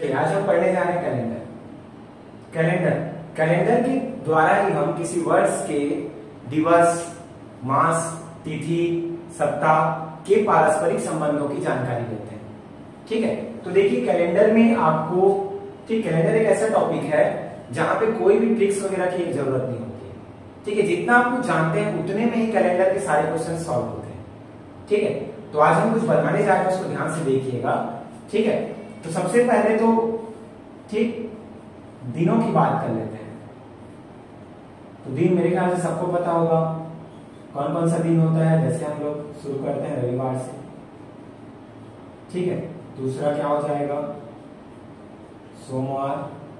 आज हम पढ़ने जा रहे हैं कैलेंडर। कैलेंडर कैलेंडर के द्वारा ही हम किसी वर्ष के दिवस, मास, तिथि, सप्ताह के पारस्परिक संबंधों की जानकारी लेते हैं। ठीक है, तो देखिए कैलेंडर में आपको, ठीक, कैलेंडर एक ऐसा टॉपिक है जहां पे कोई भी ट्रिक्स वगैरह की जरूरत नहीं होती है। ठीक है, जितना आप जानते हैं उतने में ही कैलेंडर के सारे क्वेश्चन सॉल्व होते हैं। ठीक है, तो आज हम कुछ बनाने जा रहे हैं, उसको ध्यान से देखिएगा। ठीक है, तो सबसे पहले तो ठीक दिनों की बात कर लेते हैं। तो दिन मेरे ख्याल से सबको पता होगा कौन कौन सा दिन होता है। जैसे हम लोग शुरू करते हैं रविवार से। ठीक है, दूसरा क्या हो जाएगा, सोमवार,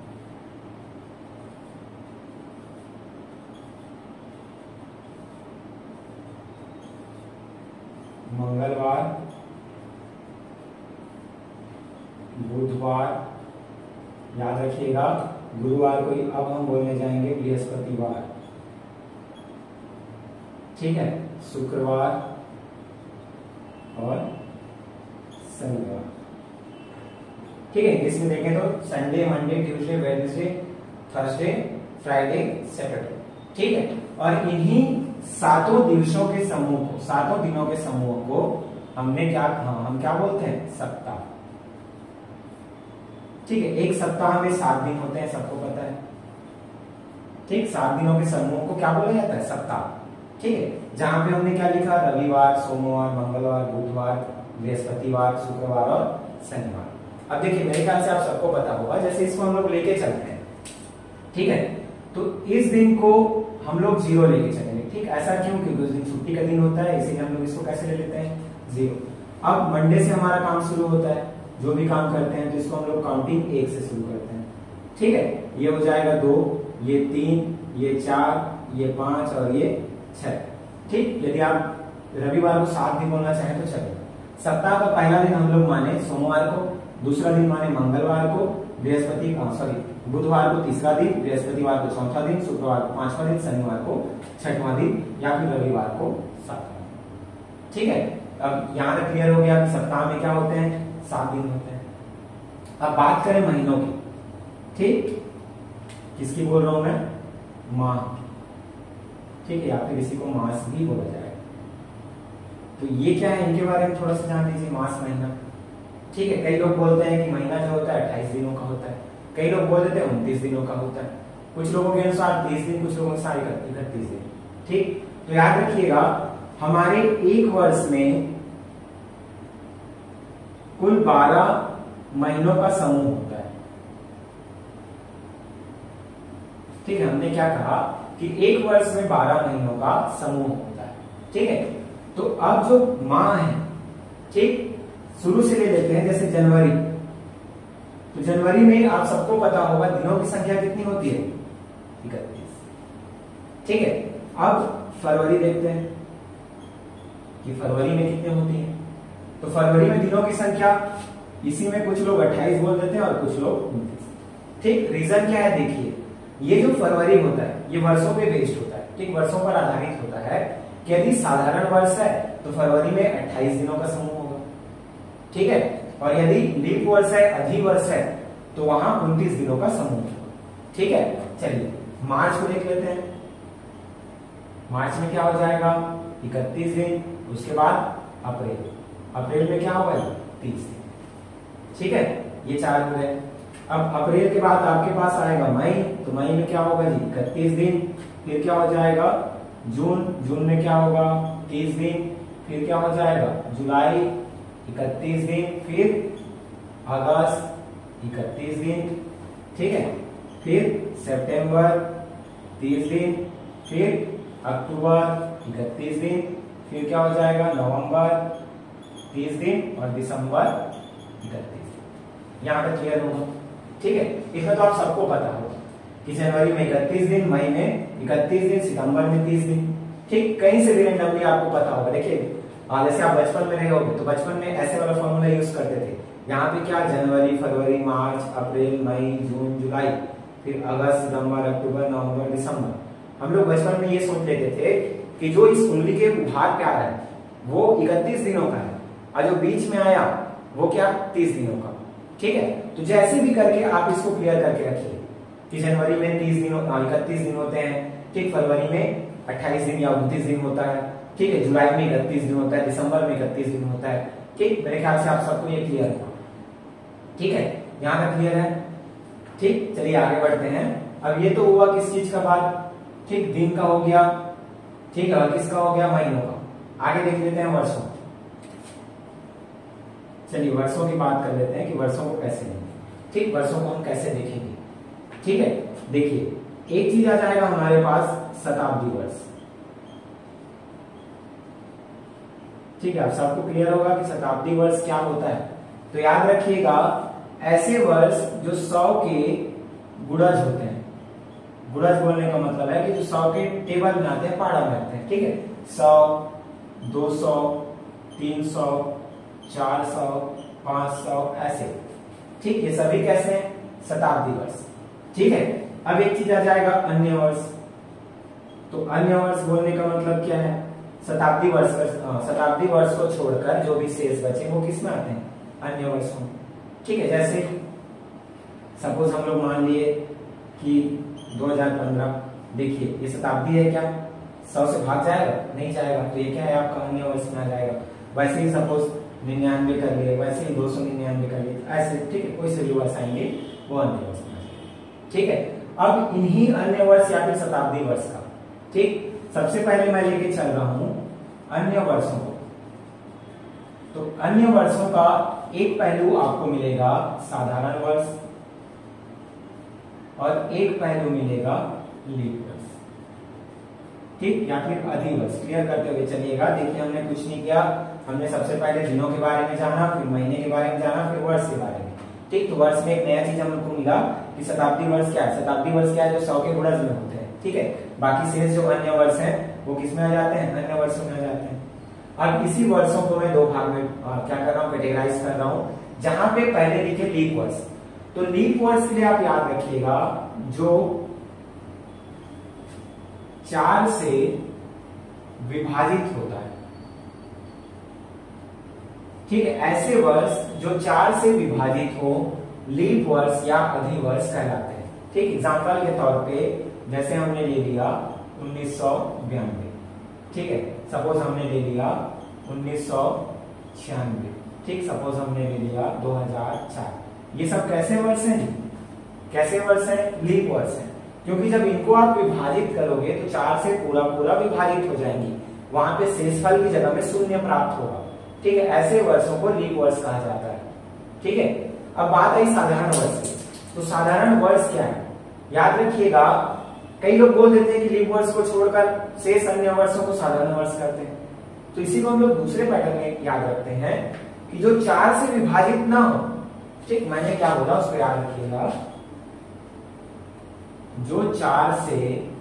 मंगलवार, बुधवार, याद रखिएगा गुरुवार को अब हम बोलने जाएंगे बृहस्पतिवार। ठीक है, शुक्रवार और शनिवार। ठीक है, इसमें देखें तो Sunday, Monday, Tuesday, Wednesday, Thursday, Friday, Saturday. ठीक है, और इन्हीं सातों दिवसों के समूह को, सातों दिनों के समूह को हमने क्या, हम क्या बोलते हैं, सप्ताह। ठीक है, एक सप्ताह में 7 दिन होते हैं, सबको पता है। ठीक, 7 दिनों के समूह को क्या बोला जाता है, सप्ताह। ठीक है, जहां पे हमने क्या लिखा, रविवार, सोमवार, मंगलवार, बुधवार, बृहस्पतिवार, शुक्रवार और शनिवार। अब देखिए मेरे ख्याल से आप सबको पता होगा, जैसे इसको हम लोग लेके चलते हैं। ठीक है, तो इस दिन को हम लोग 0 लेके चलेंगे। ठीक, ऐसा क्यों, क्योंकि उस दिन छुट्टी का दिन होता है, इसीलिए हम लोग इसको कैसे ले लेते हैं, 0। अब मंडे से हमारा काम शुरू होता है, जो भी काम करते हैं तो इसको हम लोग काउंटिंग 1 से शुरू करते हैं। ठीक है, ये हो जाएगा 2, ये 3, ये 4, ये 5 और ये 6। ठीक, यदि आप रविवार को 7 दिन बोलना चाहें तो चलेगा। सप्ताह का पहला दिन हम लोग माने सोमवार को, दूसरा दिन माने मंगलवार को, बुधवार को तीसरा दिन, बृहस्पतिवार को चौथा दिन, शुक्रवार को 5वां दिन, शनिवार को 6वां दिन या फिर रविवार को 7वां। ठीक है, अब यहां तक क्लियर हो गया कि सप्ताह में क्या होते हैं, 7 दिन होते हैं। अब बात करें महीनों की। ठीक, किसकी बोल रहा हूं मैं, माह। ठीक है, या फिर इसी को मास भी बोला जाएगा। तो ये क्या है, इनके बारे में थोड़ा सा जान लीजिए, मास, महीना। ठीक है, कई लोग बोलते हैं कि महीना जो होता है 28 दिनों का होता है, कई लोग बोल देते हैं 29 दिनों का होता है, कुछ लोगों के अनुसार 30 दिन, कुछ लोगों के अनुसार 31 दिन। ठीक, तो याद रखिएगा हमारे एक वर्ष में कुल 12 महीनों का समूह होता है। ठीक है, हमने क्या कहा कि एक वर्ष में 12 महीनों का समूह होता है। ठीक है, तो अब जो माह है, ठीक, शुरू से ले लेते हैं, जैसे जनवरी। तो जनवरी में आप सबको पता होगा दिनों की संख्या कितनी होती है, 31। ठीक है, अब फरवरी देखते हैं कि फरवरी में कितने होती है। तो फरवरी में दिनों की संख्या, इसी में कुछ लोग 28 बोल देते हैं और कुछ लोग 29। ठीक, रीजन क्या है, देखिए ये जो फरवरी होता है ये वर्षों पे बेस्ड होता है। ठीक, वर्षों पर आधारित होता है कि यदि साधारण वर्ष है तो फरवरी में 28 दिनों का समूह होगा। ठीक है, और यदि लीप वर्ष है, अधिवर्ष है, तो वहां 29 दिनों का समूह होगा। ठीक है, चलिए मार्च को देख लेते हैं। मार्च में क्या हो जाएगा, 31 दिन। उसके बाद अप्रैल, अप्रैल में क्या होगा, 30 दिन। ठीक है, ये 4 हो गए। अब अप्रैल के बाद आपके पास आएगा मई। तो मई में क्या होगा जी, 31 दिन। फिर क्या हो जाएगा, जून, जून में क्या होगा, 30 दिन। फिर क्या हो जाएगा, जुलाई, 31 दिन। फिर अगस्त, 31 दिन। ठीक है, फिर सितंबर, 30 दिन। फिर अक्टूबर, 31 दिन। फिर क्या हो जाएगा, नवंबर, 30 दिन। और दिसंबर, 31 दिन। यहां तक क्लियर होगा। ठीक है, इसमें तो आप सबको पता होगा कि जनवरी में 31 दिन, मई में 31 दिन, सितंबर में 30 दिन। ठीक, कहीं से भी रेंडमली आपको पता होगा। देखिए जैसे आप बचपन में रहे होगे तो बचपन में ऐसे वाला फॉर्मूला यूज करते थे। यहाँ पे क्या, जनवरी, फरवरी, मार्च, अप्रैल, मई, जून, जुलाई, फिर अगस्त, सितंबर, अक्टूबर, नवंबर, दिसंबर। हम लोग बचपन में ये सोच लेते थे कि जो इस कुंडली के भाग पे आ रहा है वो 31 दिनों का है और जो बीच में आया वो क्या, 30 दिनों का। ठीक है, तो जैसे भी करके आप इसको क्लियर करके रखिए कि जनवरी में 30 दिन 31 दिन होते हैं, ठीक, फरवरी में 28 दिन या 29 दिन होता है, ठीक है, जुलाई में 31 दिन होता है, दिसंबर में 31 दिन होता है, ठीक। मेरे ख्याल से आप सबको ये क्लियर हुआ, ठीक है, यहाँ तक क्लियर है, ठीक। चलिए आगे बढ़ते हैं। अब ये तो हुआ किस चीज का बात, ठीक, दिन का हो गया, ठीक है, और किसका हो गया, महीनों का। आगे देख लेते हैं वर्षों। चलिए वर्षों की बात कर लेते हैं कि वर्षों को कैसे लेंगे, ठीक, वर्षों को हम कैसे देखेंगे, ठीक है। देखिए एक चीज आ जाएगा हमारे पास शताब्दी वर्ष, ठीक है, आप सबको क्लियर होगा कि शताब्दी वर्ष क्या होता है। तो याद रखिएगा ऐसे वर्ष जो 100 के गुणज होते हैं, गुणज बोलने का मतलब है कि जो 100 के टेबल में आते हैं, पाड़ा में आते हैं, ठीक है, 100, 200, 300, 400, 500 ऐसे, ठीक, ये सभी कैसे हैं, शताब्दी वर्ष, ठीक है। अब एक चीज आ जाएगा अन्य वर्ष। तो अन्य वर्ष बोलने का मतलब क्या है, शताब्दी वर्ष को छोड़कर जो भी शेष बचे वो किस में आते हैं, अन्य वर्षों, ठीक है। जैसे सपोज हम लोग मान लिए कि 2015, देखिए ये शताब्दी है क्या, 100 से भाग जाएगा, नहीं जाएगा, तो ये क्या है आपका अन्य वर्ष में आ जाएगा। वैसे ही सपोज 99 कर लिए, वैसे ही 299 कर लिए, ऐसे, ठीक है, कोई से भी वर्ष आएंगे वो अन्य वर्ष में आ जाएगा, ठीक है। अब इन्हीं अन्य वर्ष या फिर शताब्दी वर्ष का, ठीक, सबसे पहले मैं लेके चल रहा हूं अन्य वर्षों को। तो अन्य वर्षों का एक पहलू आपको मिलेगा साधारण वर्ष और एक पहलू मिलेगा लीप वर्ष, ठीक, या फिर अधिवर्ष। क्लियर करते हुए चलिएगा। देखिए हमने कुछ नहीं किया, हमने सबसे पहले दिनों के बारे में जाना, फिर महीने के बारे में जाना, फिर वर्ष के बारे में, ठीक। तो वर्ष में एक नया चीज हमको मिला कि शताब्दी वर्ष क्या है। शताब्दी वर्ष क्या है, जो 100 के गुणज में होते हैं, ठीक है। बाकी शेष जो अन्य वर्ष हैं वो किस में आ जाते हैं, अन्य वर्षों में आ जाते हैं। अब इसी वर्षों को मैं दो भाग में क्या कर रहा हूँ, कैटेगराइज कर रहा हूँ। जहां पे पहले लिखे लीप वर्ष, तो लीप वर्ष के लिए आप याद रखिएगा जो 4 से विभाजित होता है, ठीक है। ऐसे वर्ष जो 4 से विभाजित हो लीप वर्ष या अधिवर्ष कहलाते हैं, ठीक। एग्जाम्पल के तौर पे जैसे हमने ले लिया 1992, ठीक है, सपोज हमने ले लिया 1996, ठीक, सपोज हमने ले लिया 2004। ये सब कैसे वर्ष हैं, कैसे वर्ष हैं, लीप वर्ष हैं, क्योंकि जब इनको आप विभाजित करोगे तो 4 से पूरा पूरा विभाजित हो जाएंगी, वहां पे शेषफल की जगह में शून्य प्राप्त होगा, ठीक है। ऐसे वर्षों को लीप वर्ष कहा जाता है, ठीक है। अब बात आई साधारण वर्ष की। तो साधारण वर्ष क्या है, याद रखिएगा कई लोग बोल देते हैं कि लीप वर्ष को छोड़कर शेष अन्य वर्षों को साधारण वर्ष करते हैं। तो इसी को हम लोग दूसरे पैटर्न में याद रखते हैं कि जो 4 से विभाजित ना हो, ठीक, मैंने क्या बोला उसको याद रखिएगा, जो 4 से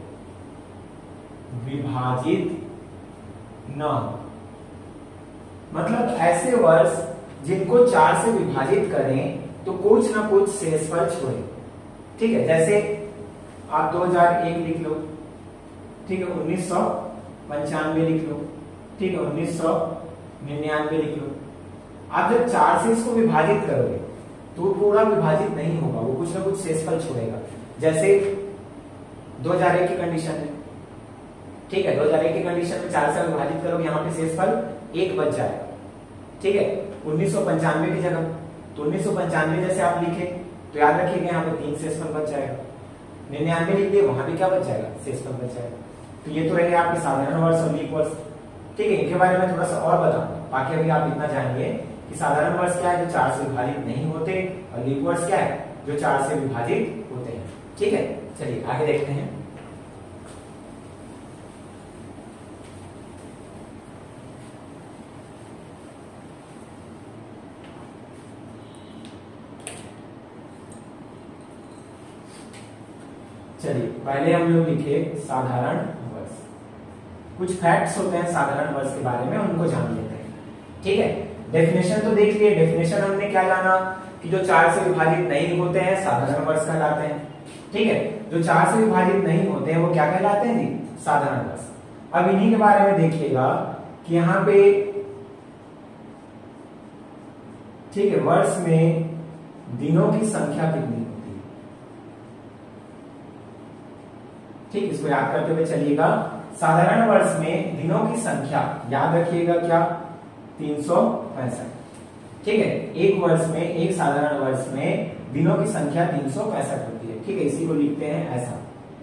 विभाजित न हो, मतलब ऐसे वर्ष जिनको 4 से विभाजित करें तो कुछ ना कुछ शेषफल छोड़े, ठीक है। जैसे आप 2001 लिख लो, ठीक है, 1995 लिख लो, ठीक है, 1999 लिख लो। आप जब 4 से इसको विभाजित करोगे तो वो पूरा विभाजित नहीं होगा, वो कुछ ना कुछ शेषफल छोड़ेगा। जैसे 2001 की कंडीशन है, ठीक है, 2001 की कंडीशन में 4 से विभाजित करोगे, यहाँ पे शेषफल 1 बच जाएगा, ठीक है। 1995 की जगह तो 1995 जैसे आप लिखे तो याद रखिएगा यहाँ पे 3 शेषफल बच जाएगा। 99 लिख दिए, वहां भी क्या बच जाएगा, शेषफल बच जाएगा। तो ये तो रहे आपके साधारण वर्ष और लीप वर्ष, ठीक है। इनके बारे में थोड़ा सा और बताऊंगा, बाकी अभी आप इतना जानिए कि साधारण वर्ष क्या है, जो 4 से विभाजित नहीं होते, और लीप वर्ष क्या है, जो 4 से विभाजित होते हैं, ठीक है। चलिए आगे देखते हैं। चलिए पहले हम लोग लिखे साधारण वर्ष। कुछ फैक्ट्स होते हैं साधारण वर्ष के बारे में, उनको जान लेते हैं, ठीक है। डेफिनेशन तो देख लिए, डेफिनेशन हमने क्या जाना कि जो 4 से विभाजित नहीं होते हैं साधारण वर्ष कहलाते हैं, ठीक है। जो 4 से विभाजित नहीं होते हैं वो क्या कहलाते हैं जी, साधारण वर्ष। अब इन्हीं के बारे में देखिएगा कि यहाँ पे, ठीक है, वर्ष में दिनों की संख्या कितनी होती है। ठीक, इसको याद करते हुए चलिएगा। साधारण वर्ष में दिनों की संख्या याद रखिएगा क्या, 365। ठीक है, एक वर्ष में, एक साधारण वर्ष में दिनों की संख्या 365 होती है। ठीक है, इसी को लिखते हैं ऐसा,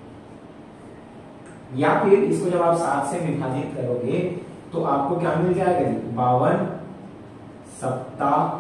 या फिर इसको जब आप 7 से विभाजित करोगे तो आपको क्या मिल जाएगा जी, 52 सप्ताह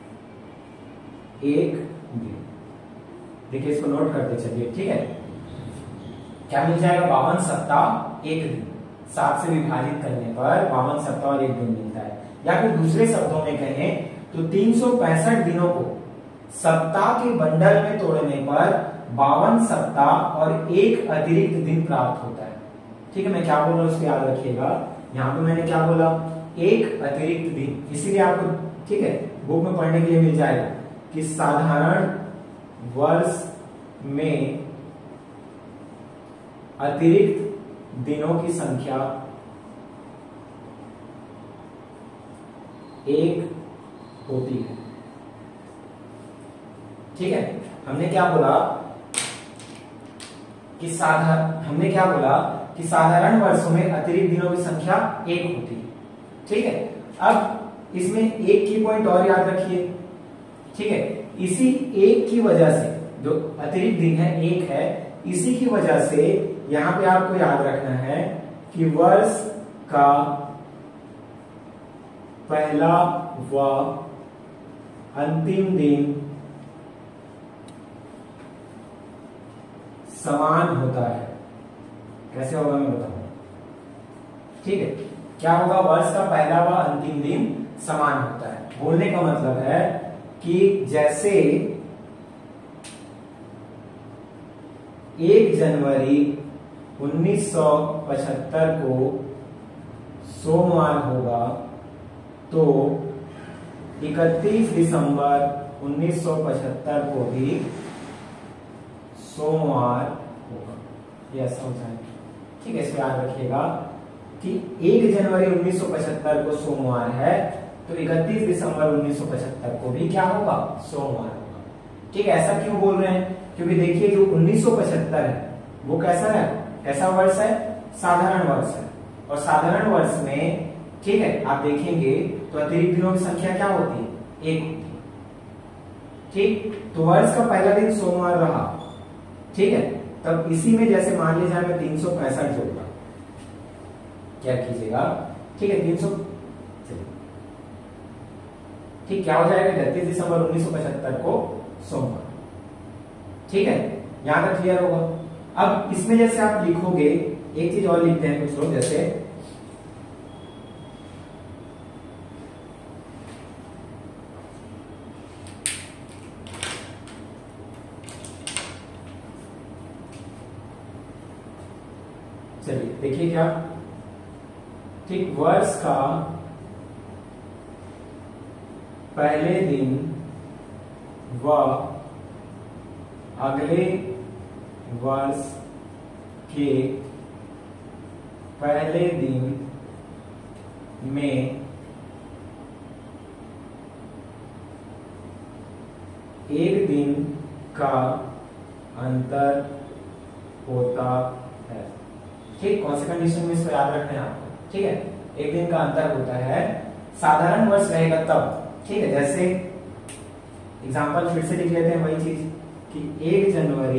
एक दिन। देखिए इसको नोट करते चलिए। ठीक है, क्या मिल जाएगा, 52 सप्ताह एक दिन। 7 से विभाजित करने पर 52 सप्ताह और एक दिन मिलता है। या फिर दूसरे शब्दों में कहें तो 365 दिनों को सप्ताह के बंडल में तोड़ने पर 52 सप्ताह और एक अतिरिक्त दिन प्राप्त होता है। ठीक है, मैं क्या बोल रहा हूं उसको याद रखिएगा। यहाँ पे मैंने क्या बोला, एक अतिरिक्त दिन, इसीलिए आपको ठीक है बुक में पढ़ने के लिए मिल जाएगा कि साधारण वर्ष में अतिरिक्त दिनों की संख्या एक होती है। ठीक है, हमने क्या बोला कि साधारण वर्षों में अतिरिक्त दिनों की संख्या एक होती है। ठीक है, अब इसमें एक की पॉइंट और याद रखिए। ठीक है, इसी एक की वजह से, जो अतिरिक्त दिन है एक है, इसी की वजह से यहां पे आपको याद रखना है कि वर्ष का पहला व अंतिम दिन समान होता है। कैसे होगा मैं बताऊंगा। ठीक है, क्या होगा, वर्ष का पहला व अंतिम दिन समान होता है। बोलने का मतलब है कि जैसे 1 जनवरी 1975 को सोमवार होगा तो 31 दिसंबर 1975 को भी सोमवार होगा। ये ऐसा हो जाएगा। ठीक है, इसको याद रखिएगा कि 1 जनवरी 1975 को सोमवार है तो 31 दिसंबर 1975 को भी क्या होगा, सोमवार होगा। ठीक है, ऐसा क्यों बोल रहे हैं, क्योंकि देखिए जो 1975 है वो कैसा है, कैसा वर्ष है, साधारण वर्ष है। और साधारण वर्ष में ठीक है आप देखेंगे तो अतिरिक्त दिनों की संख्या क्या होती है, एक होती है। ठीक, तो वर्ष का पहला दिन सोमवार रहा। ठीक है, तब इसी में जैसे मान लीजिए मैं 365 जोड़ूंगा, क्या कीजिएगा, ठीक है 300, ठीक क्या हो जाएगा, 31 दिसंबर 1975 को सोमवार। ठीक है, यहां तक क्लियर होगा। अब इसमें जैसे आप लिखोगे, एक चीज और लिखते हैं कुछ लोग, जैसे चलिए देखिए क्या, ठीक वर्ष का पहले दिन व अगले वर्ष के पहले दिन में एक दिन का अंतर होता है। ठीक, कौन सी कंडीशन में इसको याद रखना है आपको। ठीक है, एक दिन का अंतर होता है, साधारण वर्ष रहेगा तब। ठीक है, जैसे एग्जांपल फिर से लिख लेते हैं वही चीज कि 1 जनवरी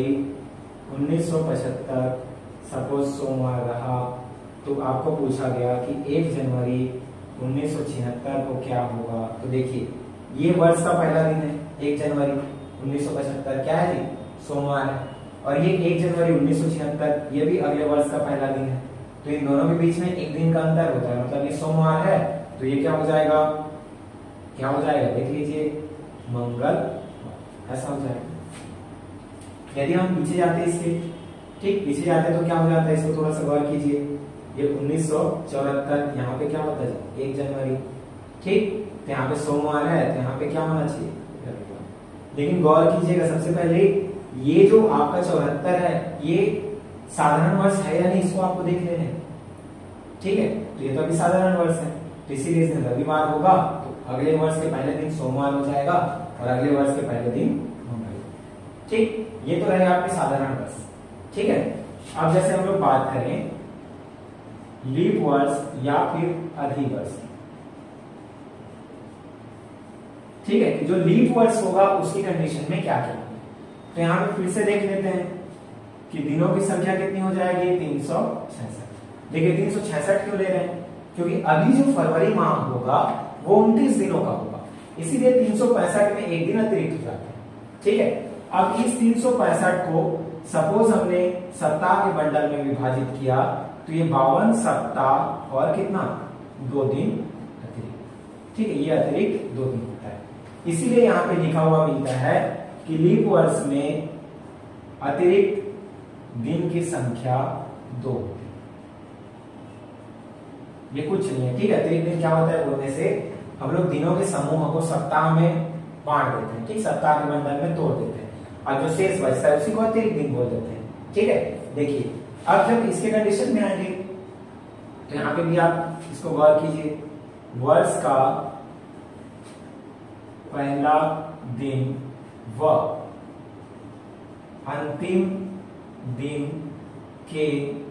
1975 सपोज सोमवार रहा तो आपको पूछा गया कि 1 जनवरी 1976 को क्या होगा। तो देखिए ये वर्ष का पहला दिन है, 1 जनवरी 1975 क्या है जी, सोमवार है। और ये 1 जनवरी 1976 ये भी अगले वर्ष का पहला दिन है। तो इन दोनों के बीच में एक दिन का अंतर होता है, मतलब ये सोमवार है तो ये क्या हो जाएगा, क्या हो जाएगा देख लीजिए, मंगल, ऐसा हो जाएगा। यदि हम पीछे जाते हैं इसके, ठीक पीछे जाते हैं तो क्या हो जाता है, इसको थोड़ा सा गौर कीजिए। ये 1974 यहाँ पे क्या होता है, 1 जनवरी। ठीक, तो यहाँ पे सोमवार है तो यहाँ पे क्या होना चाहिए, लेकिन गौर कीजिएगा सबसे पहले ये जो आपका 74 है ये साधारण वर्ष है या नहीं, इसको आपको देख लेना है। ठीक है, तो ये तो अभी साधारण वर्ष है, तो इसीलिए इसमें रविवार होगा तो अगले वर्ष के पहले दिन सोमवार हो जाएगा। और अगले वर्ष के पहले दिन मंगल। ठीक, ये तो रहेगा आपके साधारण वर्ष। ठीक है, अब जैसे हम लोग बात करें लीप वर्ष या फिर अधिवर्ष, ठीक है, जो लीप वर्ष होगा उसकी कंडीशन में क्या क्या है। तो यहां पे फिर से देख लेते हैं कि दिनों की संख्या कितनी हो जाएगी, 366। देखिए 366 क्यों ले रहे हैं, क्योंकि अभी जो फरवरी माह होगा वो 29 दिनों का होगा, इसीलिए 365 में एक दिन अतिरिक्त हो जाता है। ठीक है, अब इस 365 को सपोज हमने सप्ताह के बंडल में विभाजित किया तो ये 52 सप्ताह और कितना, 2 दिन अतिरिक्त। ठीक है, ये अतिरिक्त 2 दिन होता है, इसीलिए यहां पे लिखा हुआ मिलता है कि लीप वर्ष में अतिरिक्त दिन की संख्या 2 होती है। ये कुछ नहीं है। ठीक है, अतिरिक्त दिन क्या होता है बोलने से हम लोग दिनों के समूह को सप्ताह में बांट देते हैं। ठीक, सप्ताह के बंडल में तोड़ देते हैं और जो शेष बचता है उसी को अतिरिक्त दिन बोल देते हैं। ठीक है, देखिए अब जब इसके कंडीशन में आएंगे तो यहां पे भी आप इसको गौर कीजिए, वर्ष का पहला दिन व अंतिम दिन के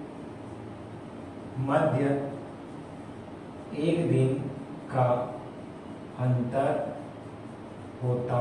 मध्य एक दिन का अंतर होता।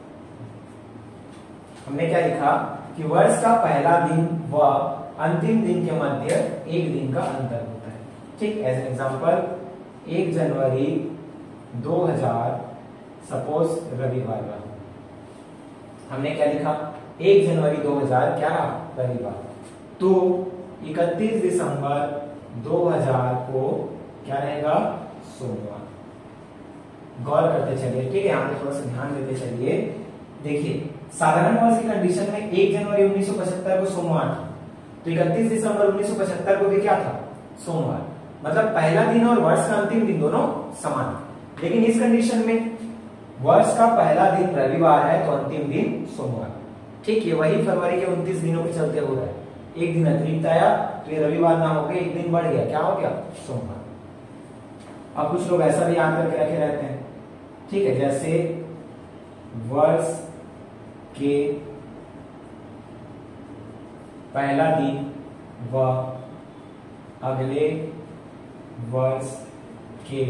हमने क्या लिखा कि वर्ष का पहला दिन व अंतिम दिन के मध्य एक दिन का अंतर होता है। ठीक, एज एन एग्जांपल 1 जनवरी 2000 सपोज रविवार का, हमने क्या लिखा 1 जनवरी 2000 क्या रहा, रविवार। तो 31 दिसंबर 2000 को क्या रहेगा, सोमवार। गौर करते चलिए। ठीक है, यहाँ पे थोड़ा सा ध्यान देते चलिए। देखिए साधारण वर्ष की कंडीशन में 1 जनवरी 1975 को सोमवार था, तो 31 दिसंबर 1975 को भी क्या था, सोमवार। मतलब पहला दिन और वर्ष का अंतिम दिन दोनों समान। लेकिन इस कंडीशन में वर्ष का पहला दिन रविवार है तो अंतिम दिन सोमवार। ठीक, ये वही फरवरी के 29 दिनों के चलते हो रहा है। एक दिन अतिरिक्त आया तो ये रविवार ना होकर एक दिन बढ़ गया, क्या हो गया, सोमवार। अब कुछ लोग ऐसा भी याद करके रखे रहते हैं। ठीक है, जैसे वर्ष के पहला दिन व अगले वर्ष के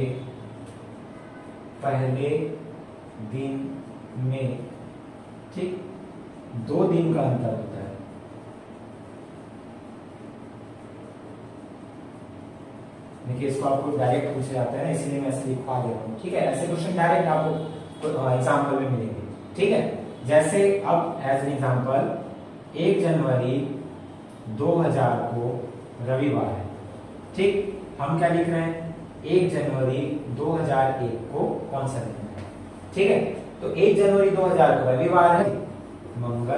पहले दिन में, ठीक, 2 दिन का अंतर होता है। देखिए इसको आपको डायरेक्ट पूछे जाता है, इसलिए मैं ऐसे लिखवा दे रहा हूँ। ठीक है, ऐसे क्वेश्चन डायरेक्ट आपको एग्जाम्पल में मिलेंगे। ठीक है, जैसे अब एज एन एग्जाम्पल 1 जनवरी 2000 को रविवार है। ठीक, हम क्या लिख रहे हैं, 1 जनवरी 2001 को कौन सा दिन है। ठीक है, तो 1 जनवरी 2000 को रविवार है, मंगल।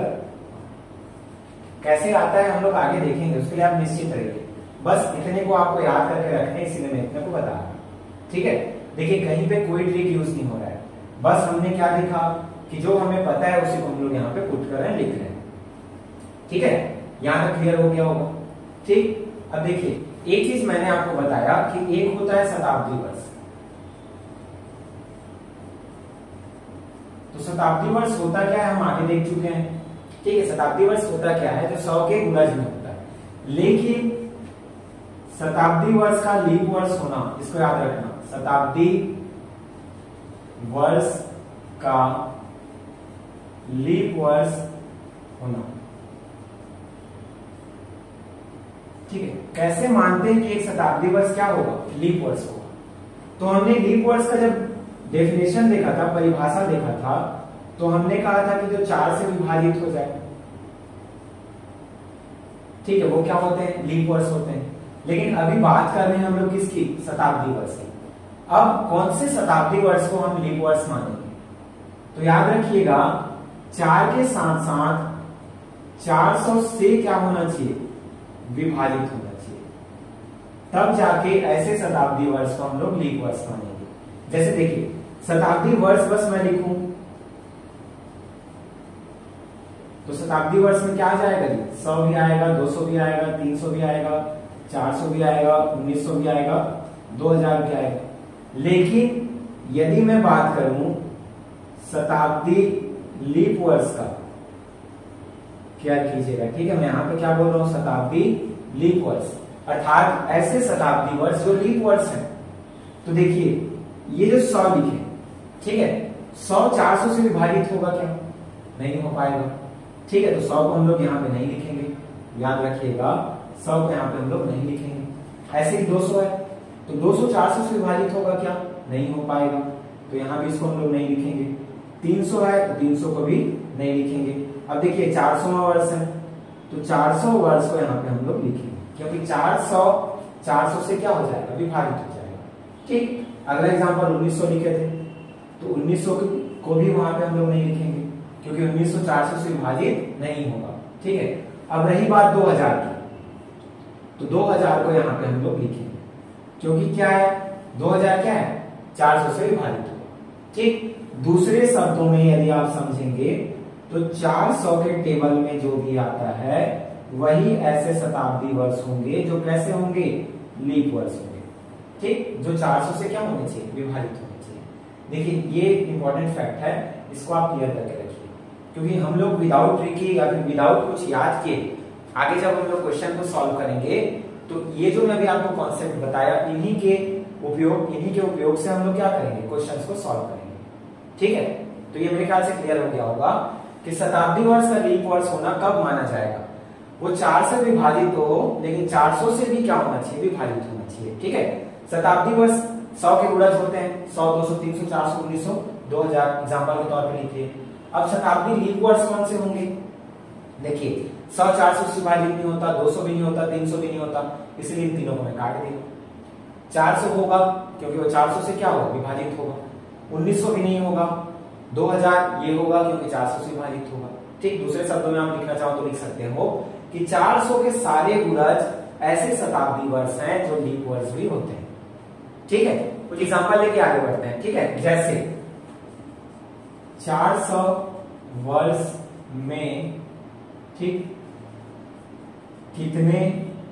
कैसे आता है हम लोग आगे देखेंगे, उसके लिए आप निश्चित रहिए। बस इतने को आपको याद करके रखने, इसीलिए मैं इतने को बता रहा हूं। ठीक है, देखिए कहीं पे कोई ट्रिक यूज नहीं हो रहा है, बस हमने क्या लिखा कि जो हमें पता है उसी को हम लोग यहाँ पे पुट कर रहे हैं, लिख रहे हैं। ठीक है, यहां तक क्लियर हो गया होगा। ठीक, अब देखिए एक चीज मैंने आपको बताया कि एक होता है शताब्दी वर्ष। तो शताब्दी वर्ष होता क्या है हम आगे देख चुके हैं। ठीक है, शताब्दी वर्ष होता क्या है, तो 100 के गुणज में होता है। लेकिन शताब्दी वर्ष का लीप वर्ष होना, इसको याद रखना, शताब्दी वर्ष का लीप वर्ष होना। ठीक है, कैसे मानते हैं कि एक शताब्दी वर्ष क्या होगा, लीप वर्ष होगा। तो हमने लीप वर्ष का जब डेफिनेशन देखा था, परिभाषा देखा था, तो हमने कहा था कि जो 4 से विभाजित हो जाए, ठीक है, वो क्या होते हैं, लीप वर्ष होते हैं। लेकिन अभी बात कर रहे हैं हम लोग किसकी, शताब्दी वर्ष की। अब कौन से शताब्दी वर्ष को हम लीप वर्ष मानेंगे, तो याद रखिएगा 4 के साथ साथ 400 से क्या होना चाहिए, विभाजित होना चाहिए, तब जाके ऐसे शताब्दी वर्ष को हम लोग लीप वर्ष मानेंगे। जैसे देखिए शताब्दी वर्ष बस मैं लिखूं तो शताब्दी वर्ष में क्या आ जाएगा जी, 100 भी आएगा, 200 भी आएगा, 300 भी आएगा, 400 भी आएगा, 1900 भी आएगा, 2000 भी आएगा। लेकिन यदि मैं बात करूं शताब्दी लीप वर्ष का क्या कीजिएगा। ठीक है, मैं यहाँ पे क्या बोल रहा हूँ, शताब्दी लीप वर्ष, अर्थात ऐसे शताब्दी वर्ष जो लीप वर्ष है। तो देखिए ये जो 100 लिखे, ठीक है, 100 400 से विभाजित होगा क्या, नहीं हो पाएगा। ठीक है, तो 100 को हम लोग यहाँ पे नहीं लिखेंगे, याद रखिएगा 100 को यहाँ पे हम लोग नहीं लिखेंगे। ऐसे ही 200 है, तो 200 400 से विभाजित होगा क्या, नहीं हो पाएगा, तो यहाँ भी इसको हम लोग नहीं लिखेंगे। 300 है, तो 300 को भी नहीं लिखेंगे। अब देखिए 400वां वर्ष है, तो 400 वर्ष को यहाँ पे हम लोग लिखेंगे, क्योंकि 400 से क्या हो जाएगा, विभाजित हो जाएगा। ठीक, अगला एग्जांपल 1900 लिखे थे, तो 1900 को भी वहां पे हम लोग नहीं लिखेंगे, क्योंकि 1900 400 से विभाजित नहीं होगा। ठीक है, अब रही बात 2000 की, तो 2000 को यहाँ पे हम लोग लिखेंगे, क्योंकि क्या है, 2000 क्या है, 400 से विभाजित होगा। ठीक, दूसरे शब्दों में यदि आप समझेंगे तो 400 के टेबल में जो भी आता है वही ऐसे शताब्दी वर्ष होंगे जो कैसे होंगे, लीप वर्ष होंगे। ठीक, जो 400 से क्या होने चाहिए, विभाजित होने चाहिए। देखिए ये इंपॉर्टेंट फैक्ट है, इसको आप क्लियर करके रखिए, क्योंकि हम लोग विदाउट ट्रिकी या फिर विदाउट कुछ याद किए आगे जब हम लोग क्वेश्चन को सॉल्व करेंगे, तो ये जो मैं अभी आपको कॉन्सेप्ट बताया, इन्हीं के उपयोग से हम लोग क्या करेंगे, क्वेश्चंस को सॉल्व करेंगे। ठीक है, तो ये मेरे ख्याल से क्लियर हो गया होगा कि शताब्दी वर्ष का लीप वर्ष होना कब माना जाएगा, वो 4 से विभाजित हो, लेकिन 400 से भी क्या होना चाहिए, विभाजित होना चाहिए। ठीक है, शताब्दी वर्ष 100 के गुणज होते हैं, 100 200 300 400 1900 2000 एग्जांपल के तौर पे लिखिए। अब शताब्दी लीप वर्ष कौन से होंगे, देखिए 100 400 से विभाजित नहीं होता, 200 भी नहीं होता, 300 भी नहीं होता, इसलिए इन तीनों को मैं काट दिया। 400 होगा क्योंकि वो 400 से क्या होगा, विभाजित होगा। 1900 भी नहीं होगा, 2000 ये होगा क्योंकि 400 से विभाजित होगा। ठीक, दूसरे शब्दों में आप लिखना चाहो तो लिख सकते हो कि 400 के सारे गुणज ऐसे शताब्दी वर्ष हैं जो लीप वर्ष भी होते हैं। ठीक है, कुछ एग्जांपल लेके आगे बढ़ते हैं। ठीक है, जैसे 400 वर्ष में ठीक कितने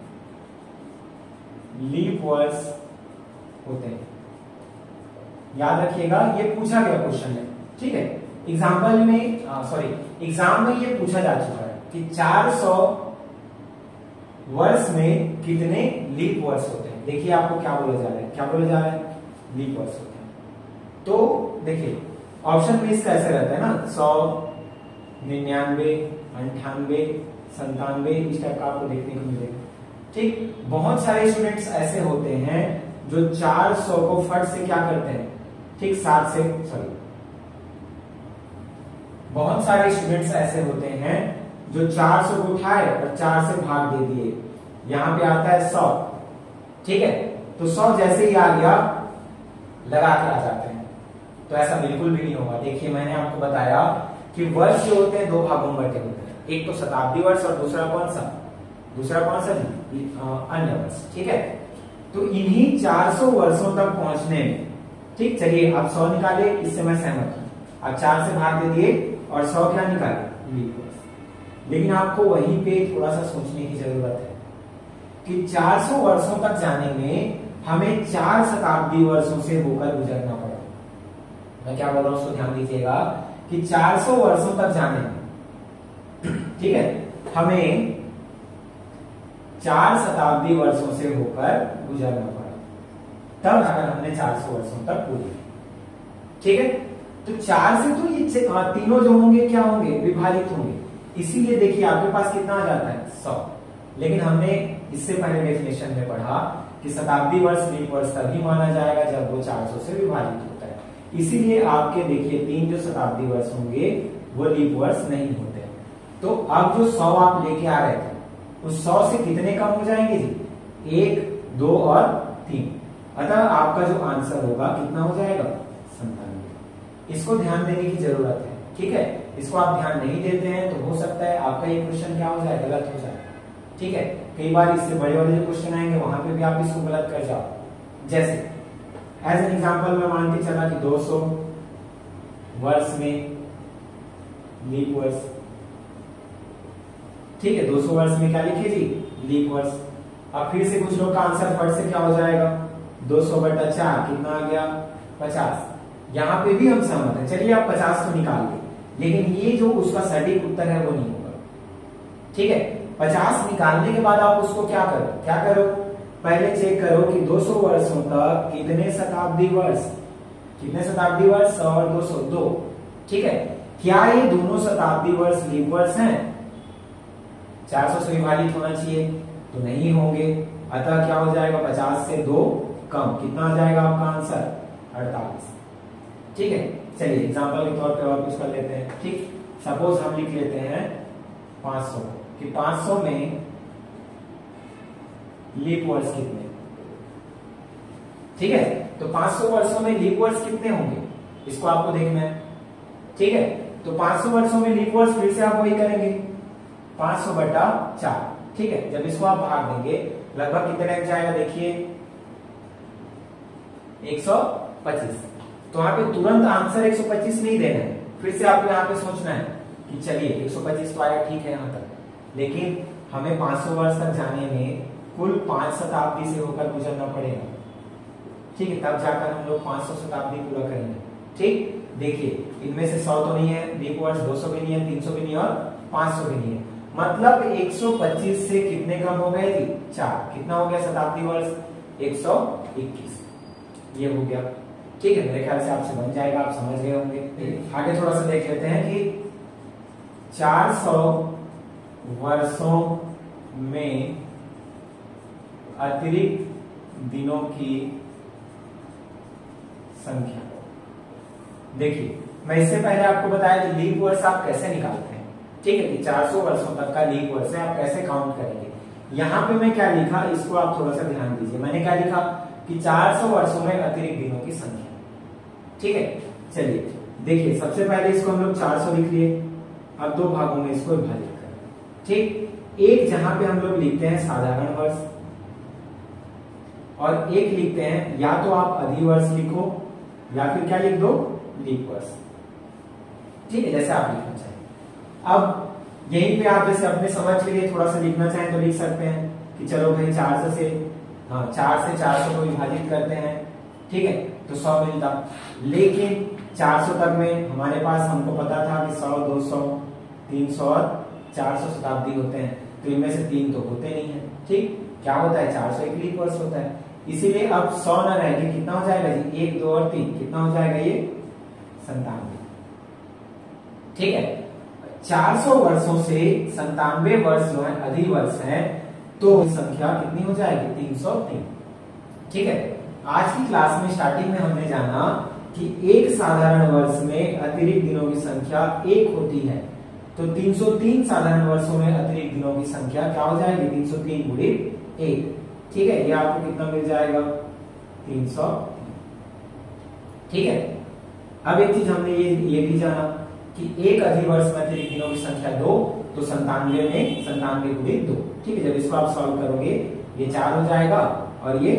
लीप वर्ष होते हैं, याद रखिएगा ये पूछा गया क्वेश्चन है। ठीक है, एग्जाम्पल में एग्जाम में ये पूछा जा चुका है कि 400 वर्ष में कितने लीप वर्ष होते हैं। देखिए आपको क्या बोला जा रहा है, क्या बोला जा रहा है, लीप वर्ष होते हैं। तो देखिए ऑप्शन में इसका ऐसे रहता है ना, 100 99 98 97 इस टाइप का आपको देखने को मिलेगा। ठीक, बहुत सारे स्टूडेंट्स ऐसे होते हैं जो 400 को फट से क्या करते हैं, ठीक 7 से बहुत सारे स्टूडेंट्स ऐसे होते हैं जो 400 को उठाए और 4 से भाग दे दिए, यहां पे आता है 100। ठीक है, तो 100 जैसे ही आ गया लगा के आ जाते हैं, तो ऐसा बिल्कुल भी नहीं होगा। देखिए मैंने आपको बताया कि वर्ष जो होते हैं 2 भागों में बटे होते हैं, एक तो शताब्दी वर्ष और दूसरा कौन सा अन्य वर्ष। ठीक है, तो इन्हीं 400 वर्षों तक पहुंचने में, ठीक चलिए आप 100 निकाले, इससे मैं सहमत हूं, आप 4 से भाग दे दिए और 100 क्या निकाले, लीप वर्ष। लेकिन आपको वहीं पे थोड़ा सा सोचने की जरूरत है कि 400 वर्षों तक जाने में हमें 4 शताब्दी वर्षों से होकर गुजरना पड़ा। मैं क्या बोल रहा हूं उसको ध्यान दीजिएगा कि 400 वर्षों तक जाने में, ठीक है, हमें 4 शताब्दी वर्षों से होकर गुजरना पड़ा, तब अगर हमने 400 वर्षों तक पूरी। ठीक है, तो 4 से तो ये तीनों जो होंगे क्या होंगे, विभाजित होंगे, इसीलिए देखिए आपके पास कितना आ जाता है 100। लेकिन हमने इससे पहले डेफिनेशन में पढ़ा कि शताब्दी वर्ष लीप वर्ष तभी माना जाएगा जब वो 400 से विभाजित होता है, इसीलिए आपके देखिए 3 जो शताब्दी वर्ष होंगे वो लीप वर्ष नहीं होते। तो अब जो 100 आप लेके आ रहे थे उस 100 से कितने कम हो जाएंगे जी, 1 2 और 3, अतः आपका जो आंसर होगा कितना हो जाएगा, 97। इसको ध्यान देने की जरूरत है। ठीक है, इसको आप ध्यान नहीं देते हैं तो हो सकता है आपका ये क्वेश्चन क्या हो जाए, गलत हो जाए। ठीक है, कई बार इससे बड़े वाले जो क्वेश्चन आएंगे वहां पे भी आप इसको गलत कर जाओ। जैसे एज एन एग्जांपल मैं मान के चला कि 200 वर्ष में लीप वर्ष। ठीक है, 200 वर्ष में क्या लिखे जी, लीप वर्ष। अब फिर से कुछ लोग का आंसर फट से क्या हो जाएगा, 200/4 कितना आ गया, 50। यहाँ पे भी हम सहमत हैं। चलिए आप 50 तो निकाल लें, लेकिन ये जो उसका सटीक उत्तर है वो नहीं होगा। ठीक है, 50 निकालने के बाद आप उसको क्या करो, पहले चेक करो कि 200 वर्षों तक कितने शताब्दी वर्ष, 100 और 200 2। ठीक है, क्या ये दोनों शताब्दी वर्ष लीप वर्ष हैं? 400 से विभाजित होना चाहिए, तो नहीं होंगे। अतः क्या हो जाएगा, 50 से 2 कम, कितना आ जाएगा आपका आंसर? 48। ठीक है, चलिए एग्जांपल के तौर पे और कुछ कर लेते हैं। ठीक, सपोज हम लिख लेते हैं 500 कि 500 में लीप वर्ष कितने। ठीक है, तो 500 वर्षों में लीप वर्ष कितने होंगे, इसको आपको देखना है। ठीक है, तो 500 वर्षों में लीप वर्ष फिर से आप वही करेंगे, 500/4। ठीक है, जब इसको आप भाग देंगे लगभग कितने टाइम जाएगा, देखिए 125। तो यहाँ पे तुरंत आंसर 125 नहीं देना है, फिर से आपको यहाँ पे सोचना है कि चलिए 125 तो आया, ठीक है यहाँ तक, लेकिन हमें 500 वर्ष तक जाने में कुल 5 शताब्दी से होकर गुजरना पड़ेगा। ठीक है, तब जाकर हम लोग 500 शताब्दी पूरा करेंगे। ठीक, देखिए इनमें से 100 तो नहीं है लीप वर्ष, 200 भी नहीं है, 300 भी नहीं है और 500 भी नहीं है, मतलब 125 से कितने कम हो गए जी, 4। कितना हो गया शताब्दी वर्ष? 121। ये हो गया। ठीक है, मेरे ख्याल से आपसे बन जाएगा, आप समझ गए होंगे। आगे थोड़ा सा देख लेते हैं कि 400 वर्षों में अतिरिक्त दिनों की संख्या। देखिए मैं इससे पहले आपको बताया कि लीप वर्ष आप कैसे निकालते हैं। ठीक है, कि 400 वर्षों तक का लीप वर्ष है, आप कैसे काउंट करेंगे। यहाँ पे मैं क्या लिखा, इसको आप थोड़ा सा ध्यान दीजिए। मैंने क्या लिखा कि 400 वर्षों में अतिरिक्त दिनों की संख्या। ठीक है, चलिए देखिए सबसे पहले इसको हम लोग 400 लिख लिए, अब 2 भागों में इसको विभाजित करें। ठीक, एक जहां पे हम लोग लिखते हैं साधारण वर्ष और एक लिखते हैं, या तो आप अधिवर्ष लिखो या फिर क्या लिख दो, लीप वर्ष। ठीक है, जैसे आप लिखना चाहें। अब यहीं पे आप जैसे अपने समझ के लिए थोड़ा सा लिखना चाहें तो लिख सकते हैं कि चलो भाई 4 से 400 को विभाजित करते हैं। ठीक है, तो 100 मिलता, लेकिन 400 तक में हमारे पास हमको पता था कि 100, 200, 300 और 400 शताब्दी होते हैं, तो इनमें से 3 तो होते नहीं है। ठीक, क्या होता है, 400 एक लीप वर्ष होता है, इसीलिए अब 100 न रह के कितना हो जाएगा जी, 1, 2 और 3, कितना हो जाएगा ये 97। ठीक है, 400 वर्षों से 97 वर्ष जो है अधिवर्ष है, तो संख्या कितनी हो जाएगी, 303। ठीक है, आज की क्लास में स्टार्टिंग में हमने जाना कि एक साधारण वर्ष में अतिरिक्त दिनों की संख्या 1 होती है, तो 303 साधारण वर्षों में अतिरिक्त दिनों की संख्या क्या हो जाएगी, 303 गुणित 1। ठीक है, ये आपको कितना मिल जाएगा, 300। ठीक है, अब एक चीज हमने ये भी जाना कि एक अधिवर्ष में अतिरिक्त दिनों की संख्या 2, तो 97 में 97 गुणित 2। ठीक है, जब इसको आप सॉल्व करोगे ये 4 हो जाएगा और ये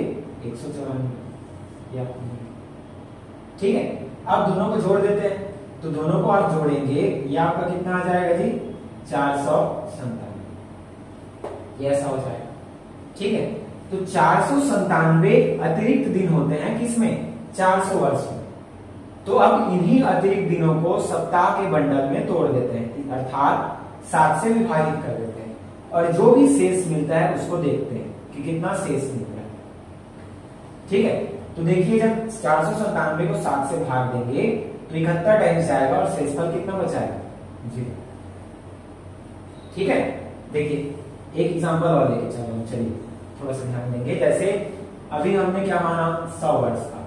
194। ठीक है, अब दोनों को जोड़ देते हैं, तो दोनों को आप जोड़ेंगे, ये आपका कितना आ जाएगा जी, 497। ये ऐसा हो जाएगा। ठीक है, तो 497 अतिरिक्त दिन होते हैं किसमें, 400 वर्ष में। तो अब इन्हीं अतिरिक्त दिनों को सप्ताह के बंडल में तोड़ देते हैं, अर्थात 7 से विभाजित कर देते हैं, और जो भी शेष मिलता है उसको देखते हैं कि कितना शेष मिलता है। ठीक है, तो देखिए जब 497 को 7 से भाग देंगे तो 71 टाइम्स जाएगा और शेषफल कितना बचाएगा, 0। ठीक है, देखिए एक एग्जांपल और लेके चलो, चलिए थोड़ा सा ध्यान देंगे। जैसे अभी हमने क्या माना, 100 वर्ष का,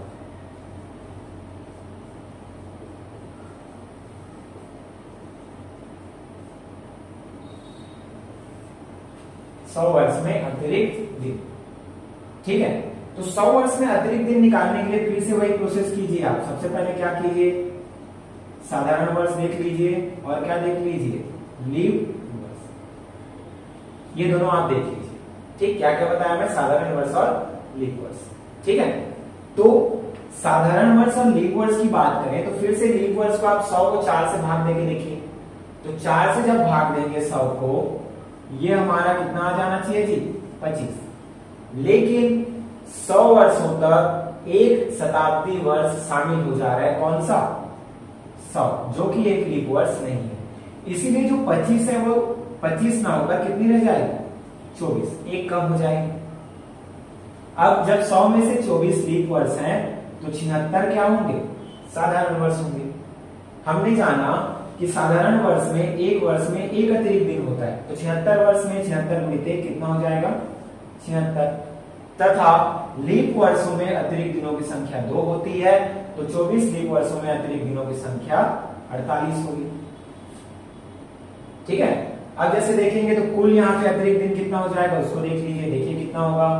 वर्ष में अतिरिक्त दिन। ठीक है, तो 100 वर्ष में अतिरिक्त दिन निकालने के लिए फिर से वही प्रोसेस कीजिए। आप सबसे पहले क्या कीजिए, साधारण वर्ष देख लीजिए और क्या देख लीजिए, लीप वर्ष। ये दोनों आप देख लीजिए। ठीक, क्या क्या बताया मैं, साधारण वर्ष और लीप वर्ष। ठीक है, तो साधारण वर्ष और लीप वर्ष की बात करें तो फिर से लीप वर्ष को आप 100 को 4 से भाग देके देखिए, तो 4 से जब भाग देंगे 100 को, ये हमारा कितना आ जाना चाहिए जी, 25। लेकिन 100 वर्षों तक एक शताब्दी वर्ष शामिल हो जा रहा है, कौन सा? 100, जो कि एक लीप वर्ष नहीं है। इसीलिए जो 25 है वो 25 ना होकर कितनी रह जाएगी? 24, एक कम हो जाएगी। अब जब 100 में से 24 लीप वर्ष हैं तो 76 क्या होंगे? साधारण वर्ष होंगे। हमने जाना कि साधारण वर्ष में एक वर्ष में एक अतिरिक्त दिन होता है, तो 76 वर्ष में 76 गुणित 1 कितना हो जाएगा? 76। तथा लीप वर्षों में अतिरिक्त दिनों की संख्या 2 होती है, तो 24 लीप वर्षों में अतिरिक्त दिनों की संख्या 48 होगी। ठीक है। अब जैसे देखेंगे तो कुल यहाँ पे अतिरिक्त दिन कितना हो जाएगा उसको देख लीजिए, देखिए कितना होगा?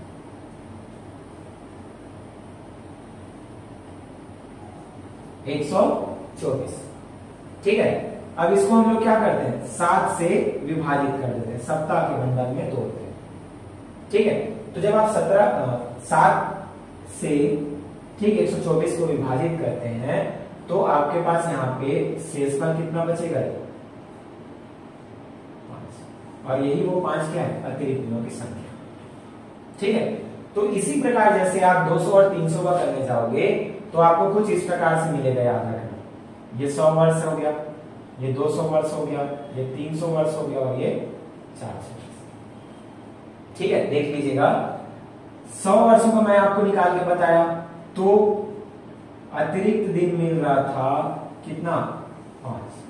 124। ठीक है। अब इसको हम लोग क्या करते हैं? 7 से विभाजित कर देते हैं, सप्ताह के बंडल में तोड़ते हैं। ठीक है। तो जब आप 7 से ठीक 124 को विभाजित करते हैं तो आपके पास यहाँ पे शेषफल कितना बचेगा? 5। और यही वो 5 क्या है? अतिरिक्त दिनों की संख्या। ठीक है। तो इसी प्रकार जैसे आप 200 और 300 का करने जाओगे तो आपको कुछ इस प्रकार से मिलेगा, याद रखना। ये 100 वर्ष हो गया, ये 200 वर्ष हो गया, ये 300 वर्ष हो गया और ये 400 वर्ष। ठीक है। देख लीजिएगा, 100 वर्षों का मैं आपको निकाल के बताया तो अतिरिक्त दिन मिल रहा था कितना? 5।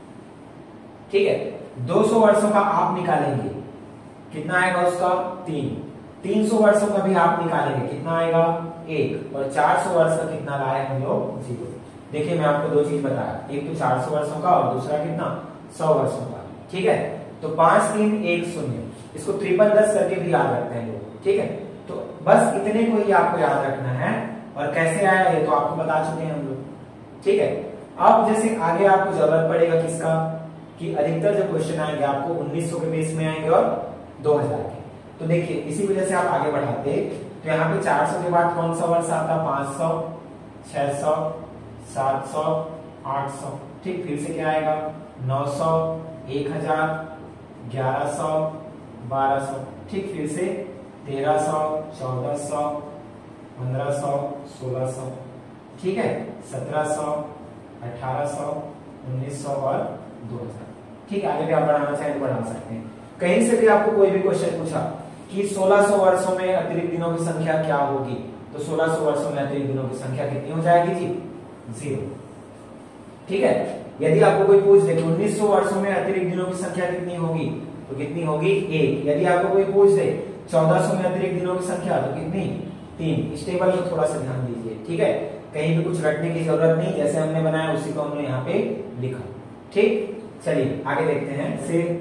ठीक है। 200 वर्षों का आप निकालेंगे, कितना आएगा उसका? 3। 300 वर्षों का भी आप निकालेंगे, कितना आएगा? 1। और 400 वर्ष का कितना लाए हम लोग? 0। देखिए मैं आपको दो चीज बताया, एक तो 400 वर्षों का और दूसरा कितना? 100 वर्षों का। ठीक है। तो 5 3 1 0, इसको 53 10 करके भी याद रखते हैं लोग। ठीक है। तो बस इतने को ही आपको याद रखना है, और कैसे आया ये तो आपको बता चुके हैं हम लोग। ठीक है। अब जैसे आगे आपको जरूरत पड़ेगा किसका? कि अधिकतर जो क्वेश्चन आएंगे आपको 1900 के बेस में आएंगे और 2000 के। तो देखिए इसी वजह से आप आगे बढ़ाते तो यहाँ पे 400 के बाद कौन सा वर्ष आता? 500, 600, 700, 800। ठीक, फिर से क्या आएगा? 900, 1000, 1100, 1200। ठीक, फिर से 1300, 1400, 1500, 1600। ठीक है, 1700, 1800, 1900 और 2000। ठीक है, आगे भी आप बढ़ाना चाहें तो बढ़ा सकते हैं। कहीं से भी आपको कोई भी क्वेश्चन पूछा कि 1600 वर्षों में अतिरिक्त दिनों की संख्या क्या होगी, तो 1600 वर्षों में अतिरिक्त दिनों की संख्या कितनी हो जाएगी जी? 0। ठीक है। यदि आपको कोई पूछ दे कि 1900 वर्षों में अतिरिक्त दिनों की संख्या कितनी होगी, तो कितनी होगी? 1। यदि आपको कोई पूछ दे 1400 में अतिरिक्त दिनों की संख्या, तो कितनी? 3। इस टेबल में थोड़ा सा ध्यान दीजिए। ठीक है, कहीं भी कुछ रटने की जरूरत नहीं, जैसे हमने बनाया उसी को हमने यहाँ पे लिखा। ठीक, चलिए आगे देखते हैं। से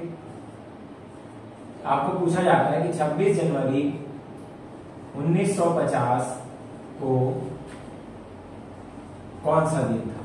आपको पूछा जाता है कि 26 जनवरी 1950 को कौन सा दिन था?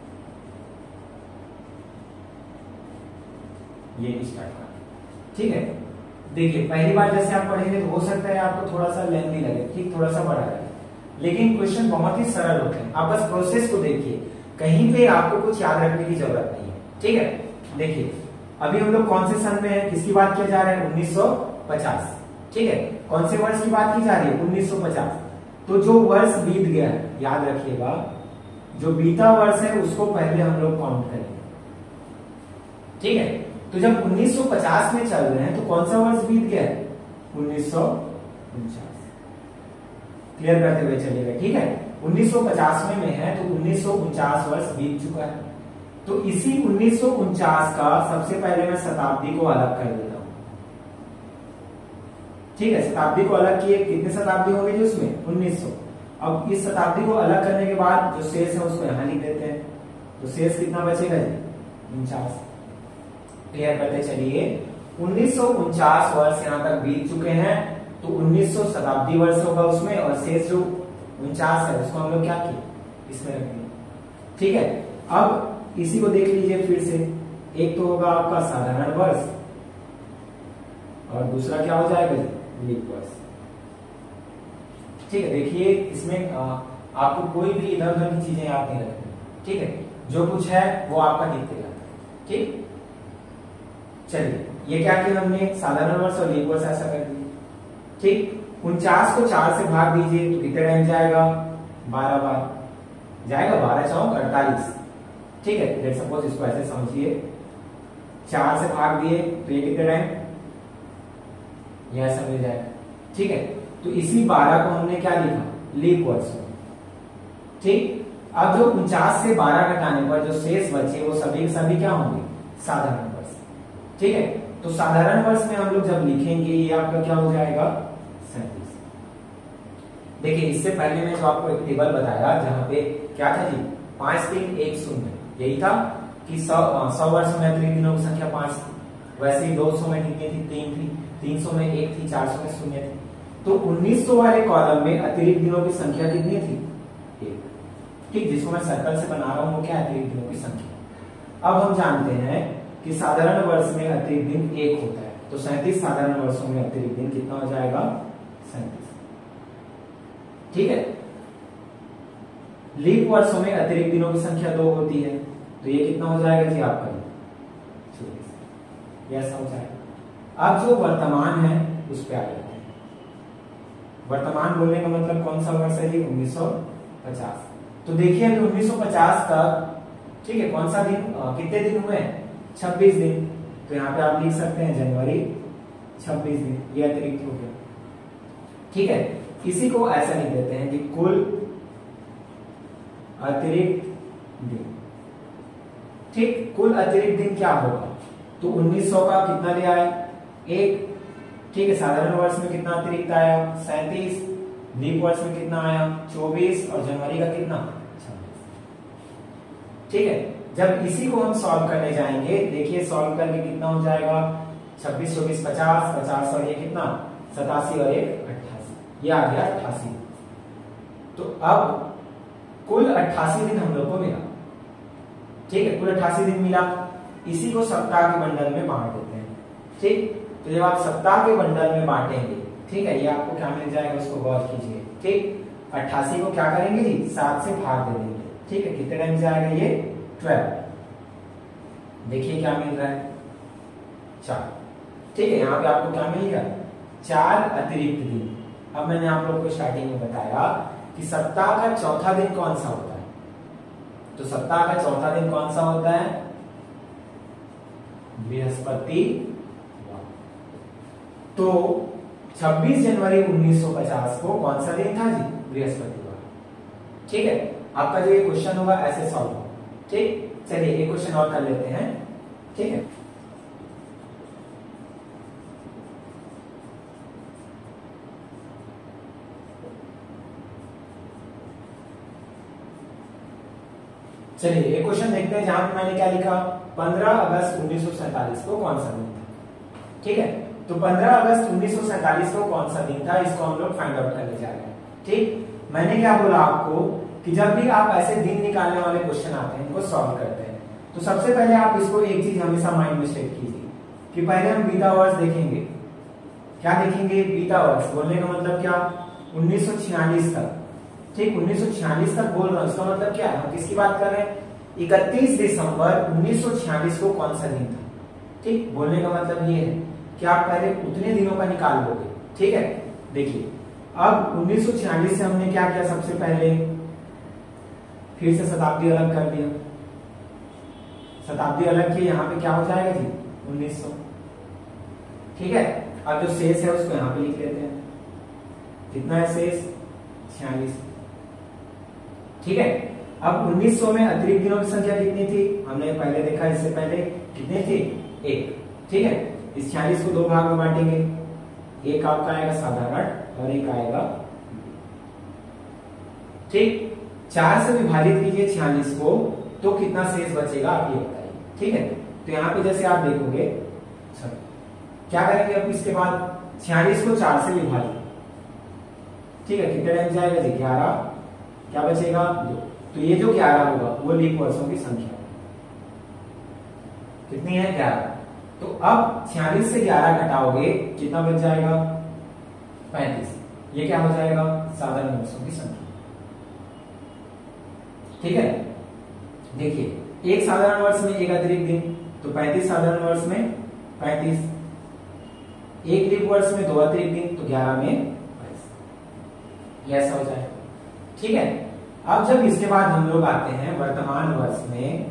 ये स्टार्ट कर। ठीक है, देखिए पहली बार जैसे आप पढ़ेंगे तो हो सकता है आपको थोड़ा सा लेंथी लगे, ठीक, थोड़ा सा बड़ा लगे, लेकिन क्वेश्चन बहुत ही सरल होते हैं। आप बस प्रोसेस को देखिए, कहीं पे आपको कुछ याद रखने की जरूरत नहीं है। ठीक है, देखिए अभी हम लोग कौन से सन में है, किसकी बात किया जा रहा है? 1950। ठीक है, कौन से वर्ष की बात की जा रही है? 1950। तो जो वर्ष बीत गया है, याद रखिएगा, जो बीता वर्ष है उसको पहले हम लोग काउंट करेंगे। ठीक है, तो जब 1950 में चल रहे हैं तो कौन सा वर्ष बीत गया है? 1949। क्लियर करते हुए चलिएगा। ठीक है, 1950 में है तो 1949 वर्ष बीत चुका है। तो इसी 1949 का सबसे पहले मैं शताब्दी को अलग कर देता हूं। ठीक है, शताब्दी को अलग किए, कितने शताब्दी हो गई उसमें? 1900। अब इस शताब्दी को अलग करने के बाद जो शेष है उसको यहां लिख देते हैं, तो शेष कितना बचेगा जी? 49। क्लियर करते चलिए, 1949 वर्ष यहां तक बीत चुके हैं, तो 1900 शताब्दी वर्ष होगा उसमें, और शेष जो 49 है उसको हम लोग क्या किए? इसमें रख दिए। ठीक है, अब इसी को देख लीजिए फिर से, एक तो होगा आपका साधारण वर्ष और दूसरा क्या हो जाएगा? लीप वर्ष। ठीक है, देखिए इसमें आपको कोई भी इधर उधर की चीजें याद नहीं रखनी। ठीक है, जो कुछ है वो आपका लिखते जाता है। ठीक, चलिए ये क्या किया हमने? साधारण वर्ष और लीप वर्ष ऐसा कर दिया। ठीक, 49 को 4 से भाग दीजिए तो कितने टाइम जाएगा, 12 बार जाएगा, 12 चौक 48। ठीक है, लेट्स सपोज इसको ऐसे समझिए, 4 से भाग दिए तो ये कितने टाइम, ये ऐसा मिल जाएगा। ठीक है, तो इसी 12 को हमने क्या लिखा, लीप वर्ष में। ठीक, अब जो 49 से 12 घटाने पर जो शेष बचे वो सभी सभी क्या होंगे, साधारण वर्ष। ठीक है, तो साधारण वर्ष में हम लोग जब लिखेंगे ये आपका क्या हो जाएगा, 37। देखिए इससे पहले मैं जो आपको एक टेबल बताया जहां पे क्या था जी, 5 3 1 0, यही था कि 100 वर्ष में अतिरिक्त दिनों की संख्या 5 थी। वैसे ही 200 में कितनी थी, 3 थी, 300 में 1 थी, 400 में 0 थी। तो 1900 वाले कॉलम में अतिरिक्त दिनों की संख्या कितनी थी, 1। ठीक, जिसको मैं सर्कल से बना रहा हूं वो क्या है, अतिरिक्त दिनों की संख्या। अब हम जानते हैं कि साधारण वर्ष में अतिरिक्त दिन 1 होता है, तो 37 साधारण वर्षों में अतिरिक्त दिन कितना हो जाएगा, 37। ठीक है, लीप वर्षों में अतिरिक्त दिनों की संख्या 2 होती है, तो ये कितना हो जाएगा जी आपका, 24। ऐसा हो जाएगा। अब जो वर्तमान है उस पर आ जाते हैं। वर्तमान बोलने का मतलब कौन सा वर्ष है जी, 1950। तो देखिए अभी 1950 तक, ठीक है, कौन सा दिन, कितने दिन हुए, 26 दिन। तो यहाँ पे आप लिख सकते हैं जनवरी 26 दिन, ये अतिरिक्त हो गया। ठीक है, इसी को ऐसा लिख देते हैं कि कुल अतिरिक्त दिन। ठीक, कुल अतिरिक्त दिन क्या होगा, तो 1900 का कितना ले आए, 1। ठीक है, साधारण वर्ष में कितना अतिरिक्त आया, 37, लीप वर्ष में कितना आया, 24, और जनवरी का कितना, 26। ठीक है, जब इसी को हम सॉल्व करने जाएंगे, देखिए सॉल्व करके कितना हो जाएगा, 26 24 50, 50 और ये कितना, 87 और 1 88, ये आ गया 88। तो अब कुल 88 दिन हम लोग को मिला। ठीक है, कुल 88 दिन मिला, इसी को सप्ताह के बंडल में बांट देते हैं। ठीक, तो जब आप सप्ताह के बंडल में बांटेंगे, ठीक है, ये आपको क्या मिल जाएगा, उसको गौर कीजिए। ठीक, 88 को क्या करेंगे जी, 7 से भाग दे देंगे। ठीक है, कितने टाइम जाएगा ये, 12। देखिए क्या मिल रहा है, 4। ठीक है, यहाँ पे आपको क्या मिल गया, 4 अतिरिक्त दिन। अब मैंने आप लोग को स्टार्टिंग में बताया कि सप्ताह का चौथा दिन कौन सा होता है, तो सप्ताह का चौथा दिन कौन सा होता है, बृहस्पतिवार। तो 26 जनवरी 1950 को कौन सा दिन था जी, बृहस्पतिवार। ठीक है, आपका जो ये क्वेश्चन होगा ऐसे सॉल्व होगा। ठीक, चलिए एक क्वेश्चन और कर लेते हैं। ठीक है, चलिए एक क्वेश्चन देखते हैं जहां पे मैंने क्या लिखा, 15 अगस्त 1947 को कौन सा दिन था। ठीक है, तो 15 अगस्त 1947 को कौन सा दिन था, इसको हम लोग फाइंड आउट करने जा रहे हैं। ठीक, मैंने क्या बोला आपको कि जब भी आप ऐसे दिन निकालने वाले क्वेश्चन आते हैं, इनको सॉल्व करते हैं, तो सबसे पहले आप इसको एक चीज हमेशा माइंड में सेट कीजिए कि पहले हम बीता वर्ष देखेंगे। क्या देखेंगे, बीता वर्ष। बोलने का मतलब क्या, 1946 तक। ठीक, 1946 तक बोल रहा हूं, इसका मतलब क्या है, हम किसकी बात कर रहे हैं, 31 दिसंबर 1946 को कौन सा दिन था। ठीक, बोलने का मतलब ये है कि आप पहले उतने दिनों का निकाल लोगे। ठीक है, देखिए अब 1946 से हमने क्या किया, सबसे पहले फिर से शताब्दी अलग कर दिया। शताब्दी अलग की, यहाँ पे क्या हो जाएगा जी, 1900। ठीक है, अब जो शेष है उसको यहाँ पे लिख लेते हैं, कितना है शेष, 46। ठीक है, अब 1900 में अतिरिक्त दिनों की संख्या कितनी थी, हमने पहले देखा, इससे पहले कितनी थी, 1। ठीक है, इस 46 को 2 भाग में बांटेंगे, एक आपका आएगा साधारण और एक आएगा। ठीक, 4 से विभाजित कीजिए 46 को, तो कितना शेष बचेगा आप ये बताइए। ठीक है, तो यहाँ पे जैसे आप देखोगे, क्या करेंगे अब इसके बाद, 46 को 4 से विभाजित। ठीक है, कितने टाइम जाएगा जी, 11, क्या बचेगा, 2। तो ये जो 11 होगा वो लीप वर्षों की संख्या कितनी है, 11। तो अब 46 से 11 घटाओगे, कितना बच जाएगा, 35। ये क्या हो जाएगा, साधारण वर्षों की संख्या। ठीक है, देखिए एक साधारण वर्ष में एक अतिरिक्त दिन, तो 35 साधारण वर्ष में 35, एक लीप वर्ष में 2 अतिरिक्त दिन, तो 11 में 22। ये ऐसा हो जाएगा। ठीक है, अब जब इसके बाद हम लोग आते हैं वर्तमान वर्ष में,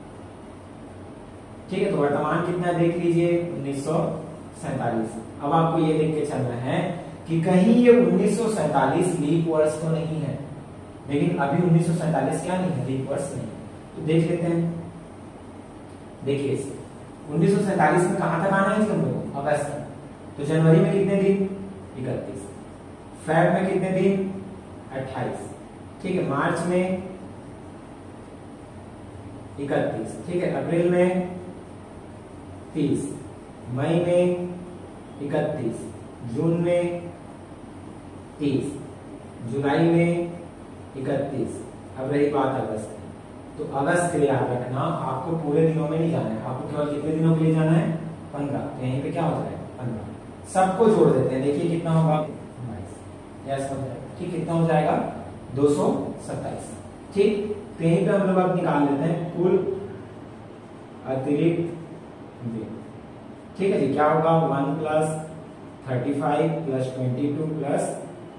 ठीक है, तो वर्तमान कितना देख लीजिए 1947। अब आपको ये देख के चलना है कि कहीं ये 1947 लीप वर्ष तो नहीं है, लेकिन अभी 1947 क्या नहीं है, लीप वर्ष नहीं। तो देख लेते हैं, देखिए 1947 में कहां तक आना है हम लोग, अगस्त तक। तो जनवरी में कितने दिन, 31, फेब में कितने दिन, 28, ठीक है, मार्च में 31, ठीक है, अप्रैल में 30, मई में 31, जून में 30, जुलाई में 31। अब रही बात अगस्त, तो अगस्त के लिए याद रखना आपको पूरे दिनों में नहीं जाना है, आपको केवल कितने दिनों के लिए जाना है, 15। तो यहीं पे क्या हो जाएगा 15, सबको जोड़ देते हैं, देखिए कितना होगा 22, यस हो जाएगा। ठीक, कितना हो जाएगा 227। ठीक, तो यहीं पे हम लोग अब निकाल लेते हैं कुल अतिरिक्त दिन। ठीक है जी, क्या होगा 1 + 35 + 22 +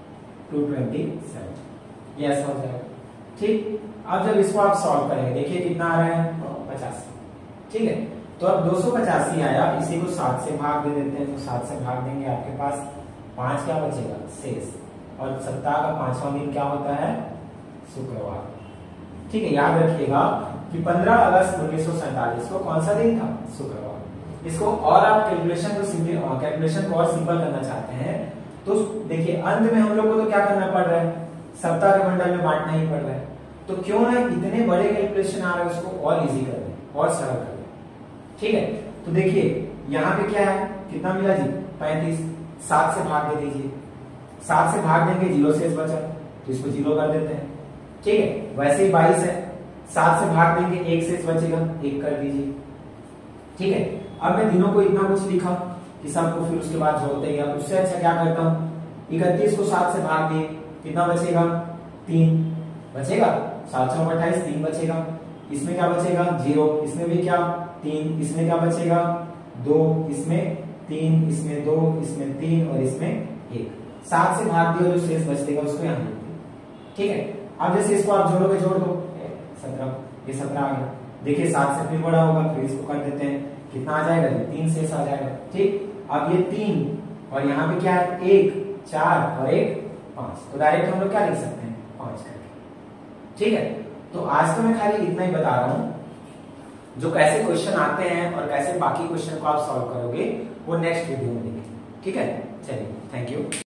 227, यस हो जाएगा। ठीक, अब जब इसको आप सॉल्व करेंगे, देखिए कितना आ रहा है 85। ठीक है, तो अब 285 आया, इसी को 7 से भाग दे देते हैं, तो 7 से भाग देंगे, आपके पास 5 क्या बचेगा शेष, और सप्ताह का 5वां दिन क्या होता है, शुक्रवार। ठीक है, याद रखिएगा कि 15 अगस्त 1947 को कौन सा दिन था, शुक्रवार। इसको और आप कैलकुलेशन को और सिंपल करना चाहते हैं, तो देखिए अंत में हम लोग को तो क्या करना पड़ रहा है, सप्ताह के मंडल में बांटना ही पड़ रहा है। तो क्यों ना इतने बड़े कैलकुलेशन आ रहे हैं, उसको और इजी कर दें और सरल कर दें। ठीक है, तो देखिए यहाँ पे क्या है, कितना मिला जी 35, 7 से भाग दे दीजिए, 7 से भाग देंगे 0 शेष बचा, तो इसको 0 कर देते हैं। ठीक है, वैसे ही 22 है, 7 से भाग देंगे 1 शेष बचेगा, 1 कर दीजिए। ठीक है, अब मैं दिनों को इतना कुछ लिखा कि सबको फिर उसके बाद जोड़ते गया, उससे अच्छा क्या करता हूँ, 31 को 7 से भाग दिए, कितना बचेगा 3 बचेगा, 7 × 28 3 बचेगा, इसमें क्या बचेगा 0, इसमें भी क्या 3, इसमें क्या बचेगा 2, इसमें 3, इसमें 2, इसमें 3 और इसमें 1। 7 से भाग दिया, जो शेष बचेगा उसको यहाँ लिख दो। ठीक है, अब जैसे इसको आप जोड़ोगे, जोड़ दो 17, ये 17 आ गया। देखिए 7 से फिर बड़ा होगा, फिर इसको कर देते हैं, कितना आ जाएगा 3 शेष आ जाएगा। ठीक, अब ये 3 और यहाँ पे क्या है 1, 4 और 1 5, तो डायरेक्ट हम लोग क्या लिख सकते हैं 5 करके। ठीक है, तो आज तो मैं खाली इतना ही बता रहा हूं, जो कैसे क्वेश्चन आते हैं और कैसे बाकी क्वेश्चन को आप सॉल्व करोगे वो नेक्स्ट वीडियो में देखेंगे। ठीक है, चलिए, थैंक यू।